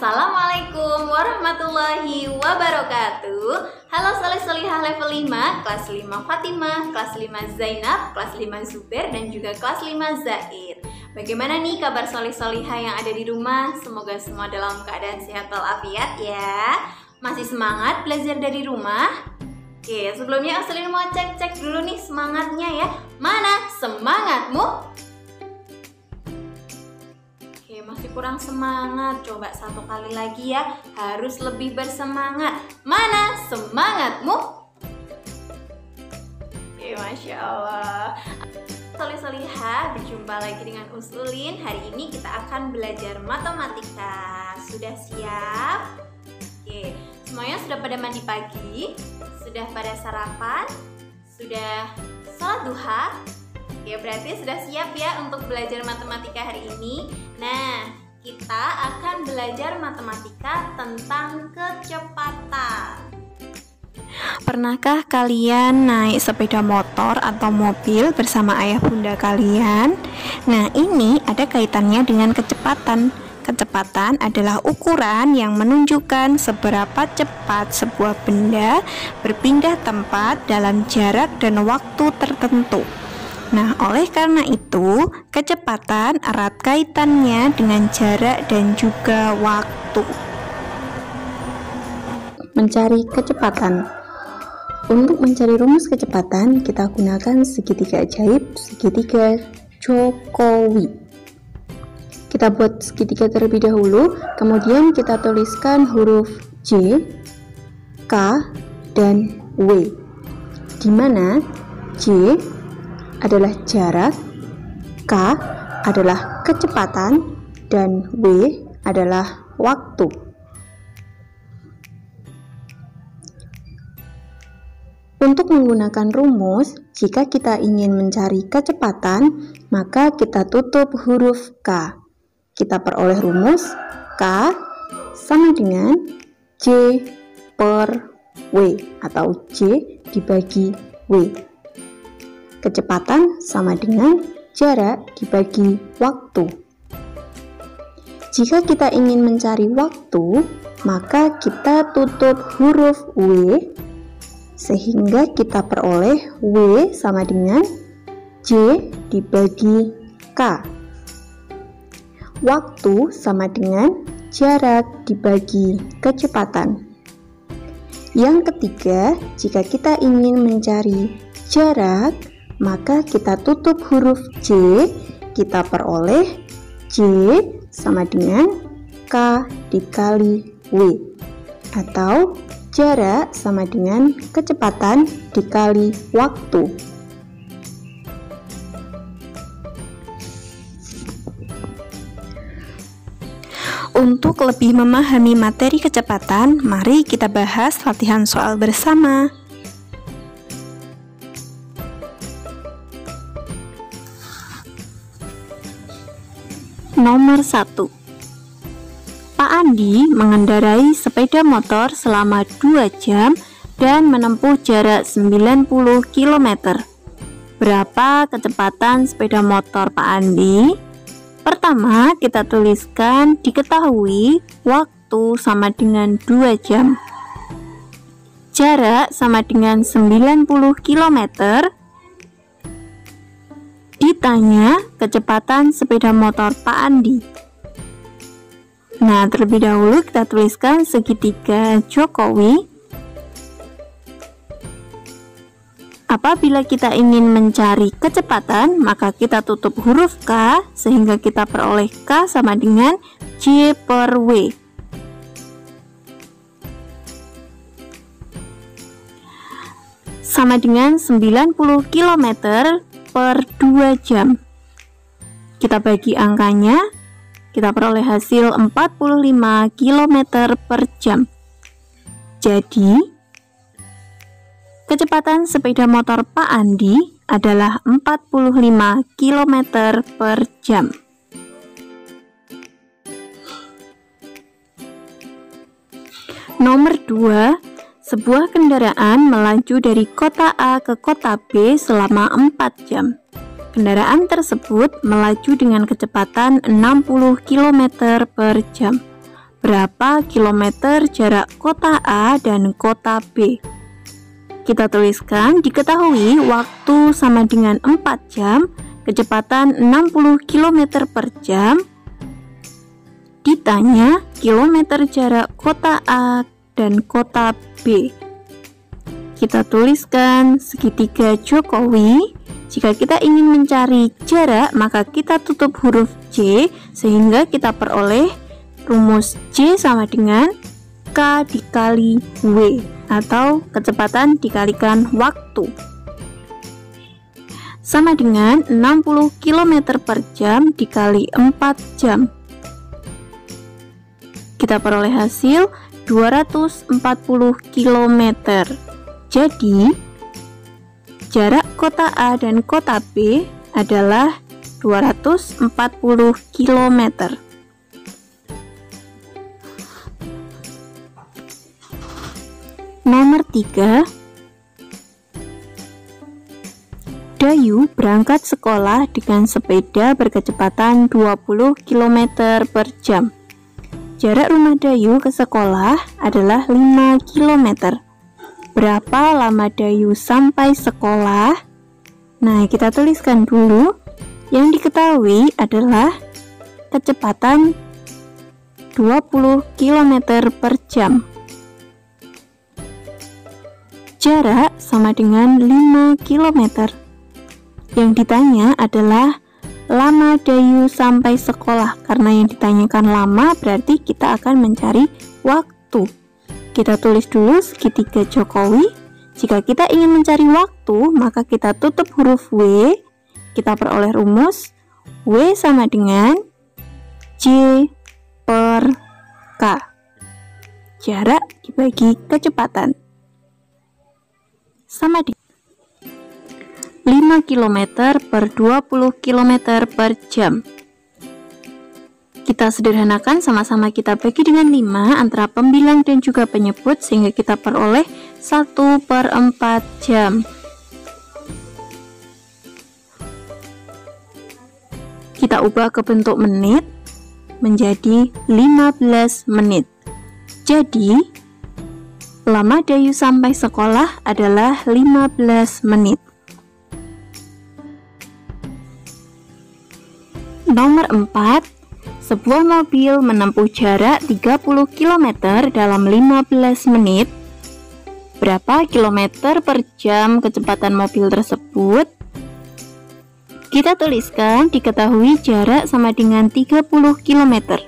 Assalamualaikum warahmatullahi wabarakatuh. Halo soleh-solihah level 5, kelas 5 Fatimah, kelas 5 Zainab, kelas 5 Zubair, dan juga kelas 5 Zaid. Bagaimana nih kabar soleh-solihah yang ada di rumah? Semoga semua dalam keadaan sehat walafiat ya. Masih semangat belajar dari rumah? Oke, sebelumnya Aslin mau cek dulu nih semangatnya ya. Mana semangatmu? Masih kurang semangat, coba satu kali lagi ya, harus lebih bersemangat. Mana semangatmu? Oke, Masya Allah. Soleh-solihah, berjumpa lagi dengan Usulin. Hari ini kita akan belajar matematika. Sudah siap? Oke, semuanya sudah pada mandi pagi? Sudah pada sarapan? Sudah sholat duha? Ya, berarti sudah siap ya untuk belajar matematika hari ini. Nah, kita akan belajar matematika tentang kecepatan. Pernahkah kalian naik sepeda motor atau mobil bersama ayah bunda kalian? Nah, ini ada kaitannya dengan kecepatan. Kecepatan adalah ukuran yang menunjukkan seberapa cepat sebuah benda berpindah tempat dalam jarak dan waktu tertentu. Nah, oleh karena itu, kecepatan erat kaitannya dengan jarak dan juga waktu. Mencari kecepatan. Untuk mencari rumus kecepatan, kita gunakan segitiga ajaib, segitiga Jokowi. Kita buat segitiga terlebih dahulu, kemudian kita tuliskan huruf J, K, dan W, di mana J adalah jarak, K adalah kecepatan, dan W adalah waktu. Untuk menggunakan rumus, jika kita ingin mencari kecepatan, maka kita tutup huruf K. Kita peroleh rumus K sama dengan J per W atau J dibagi W. Kecepatan sama dengan jarak dibagi waktu. Jika kita ingin mencari waktu, maka kita tutup huruf W sehingga kita peroleh W sama dengan J dibagi K. Waktu sama dengan jarak dibagi kecepatan. Yang ketiga, jika kita ingin mencari jarak, maka kita tutup huruf J, kita peroleh J sama dengan K dikali W, atau jarak sama dengan kecepatan dikali waktu. Untuk lebih memahami materi kecepatan, mari kita bahas latihan soal bersama. Nomor 1. Pak Andi mengendarai sepeda motor selama 2 jam dan menempuh jarak 90 km. Berapa kecepatan sepeda motor Pak Andi? Pertama, kita tuliskan diketahui waktu sama dengan 2 jam. Jarak sama dengan 90 km. Ditanya kecepatan sepeda motor Pak Andi. Nah, terlebih dahulu kita tuliskan segitiga Jokowi. Apabila kita ingin mencari kecepatan, maka kita tutup huruf K sehingga kita peroleh K sama dengan J per W. Sama dengan 90 km per 2 jam. Kita bagi angkanya, kita peroleh hasil 45 km per jam. Jadi, kecepatan sepeda motor Pak Andi adalah 45 km per jam. Nomor 2, sebuah kendaraan melaju dari kota A ke kota B selama 4 jam. Kendaraan tersebut melaju dengan kecepatan 60 km per jam. berapa kilometer jarak kota A dan kota B? Kita tuliskan, diketahui waktu sama dengan 4 jam, kecepatan 60 km per jam. Ditanya kilometer jarak kota A dan kota B. Kita tuliskan segitiga Jokowi. Jika kita ingin mencari jarak, maka kita tutup huruf J sehingga kita peroleh rumus J sama dengan K dikali W atau kecepatan dikalikan waktu. Sama dengan 60 km per jam dikali 4 jam. Kita peroleh hasil 240 km. Jadi, jarak kota A dan kota B adalah 240 km. Nomor 3. Dayu berangkat sekolah dengan sepeda berkecepatan 20 km per jam. Jarak rumah Dayu ke sekolah adalah 5 km. Berapa lama Dayu sampai sekolah? Nah, kita tuliskan dulu. Yang diketahui adalah kecepatan 20 km per jam. Jarak sama dengan 5 km. Yang ditanya adalah lama Dayu sampai sekolah. Karena yang ditanyakan lama berarti kita akan mencari waktu. Kita tulis dulu segitiga Jokowi. Jika kita ingin mencari waktu, maka kita tutup huruf W. Kita peroleh rumus W sama dengan J per K. Jarak dibagi kecepatan. Sama dengan 5 km per 20 km per jam. Kita sederhanakan, sama-sama kita bagi dengan 5 antara pembilang dan juga penyebut sehingga kita peroleh 1/4 jam. Kita ubah ke bentuk menit menjadi 15 menit. Jadi, lama Dayu sampai sekolah adalah 15 menit. Nomor 4. Sebuah mobil menempuh jarak 30 km dalam 15 menit. Berapa kilometer per jam kecepatan mobil tersebut? Kita tuliskan, diketahui jarak sama dengan 30 km.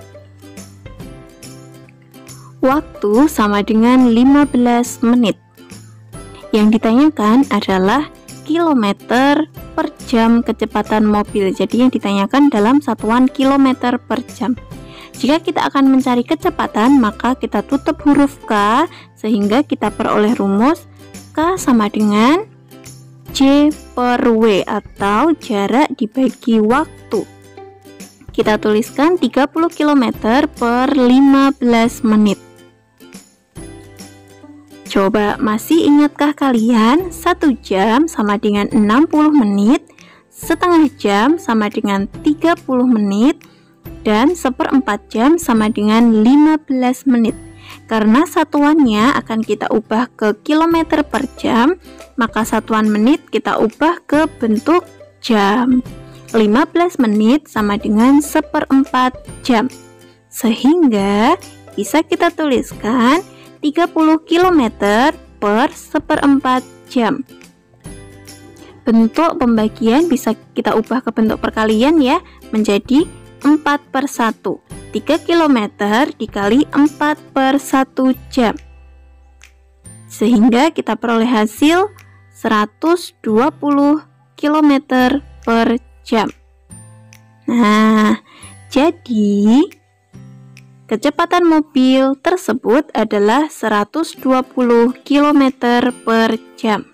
Waktu sama dengan 15 menit. Yang ditanyakan adalah kilometer per jam kecepatan mobil. Jadi yang ditanyakan dalam satuan kilometer per jam. Jika kita akan mencari kecepatan, maka kita tutup huruf K sehingga kita peroleh rumus K sama dengan J per W atau jarak dibagi waktu. Kita tuliskan 30 km per 15 menit. Coba masih ingatkah kalian 1 jam sama dengan 60 menit, setengah jam sama dengan 30 menit, dan 1/4 jam sama dengan 15 menit. Karena satuannya akan kita ubah ke kilometer per jam, maka satuan menit kita ubah ke bentuk jam. 15 menit sama dengan 1/4 jam. Sehingga bisa kita tuliskan 30 km per 1/4 jam. Bentuk pembagian bisa kita ubah ke bentuk perkalian ya, menjadi 4/1. 3 km dikali 4/1 jam. Sehingga kita peroleh hasil 120 km per jam. Nah, jadi kecepatan mobil tersebut adalah 120 km per jam.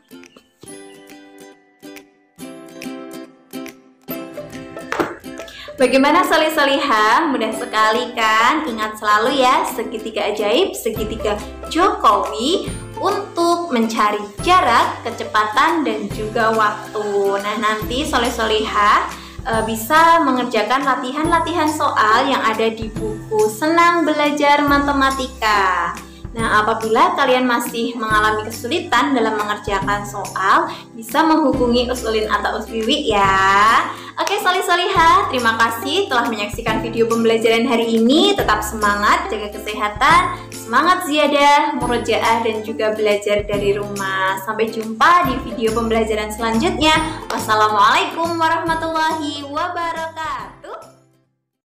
Bagaimana solih-solihah? Mudah sekali kan? Ingat selalu ya, segitiga ajaib, segitiga Jokowi untuk mencari jarak, kecepatan, dan juga waktu. Nah, nanti solih-solihah bisa mengerjakan latihan-latihan soal yang ada di buku Senang Belajar Matematika. Nah, apabila kalian masih mengalami kesulitan dalam mengerjakan soal, bisa menghubungi Usulin atau Uswiwi ya. Oke, solih-solihah, terima kasih telah menyaksikan video pembelajaran hari ini. Tetap semangat, jaga kesehatan, semangat ziyadah, murojaah, dan juga belajar dari rumah. Sampai jumpa di video pembelajaran selanjutnya. Wassalamualaikum warahmatullahi wabarakatuh.